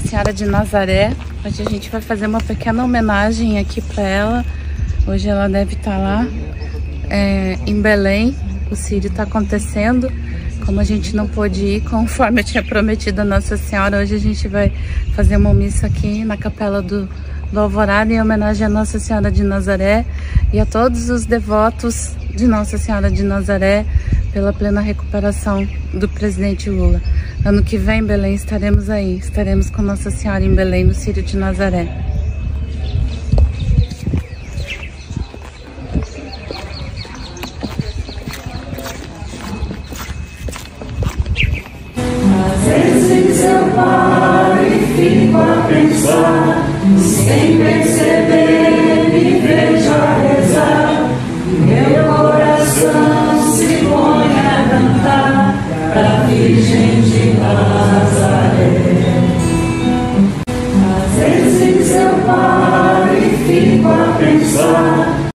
Senhora de Nazaré. Hoje a gente vai fazer uma pequena homenagem aqui para ela. Hoje ela deve estar lá em Belém. O Círio está acontecendo. Como a gente não pôde ir, conforme eu tinha prometido a Nossa Senhora, hoje a gente vai fazer uma missa aqui na Capela do Alvorada em homenagem a Nossa Senhora de Nazaré e a todos os devotos de Nossa Senhora de Nazaré pela plena recuperação do presidente Lula. Ano que vem, Belém, estaremos aí. Estaremos com Nossa Senhora em Belém, no Círio de Nazaré. Às vezes eu paro e fico a pensar, sem perceber me vejo a rezar, meu coração se põe a cantar pra Virgem de Nazaré. Às vezes eu paro e fico a pensar,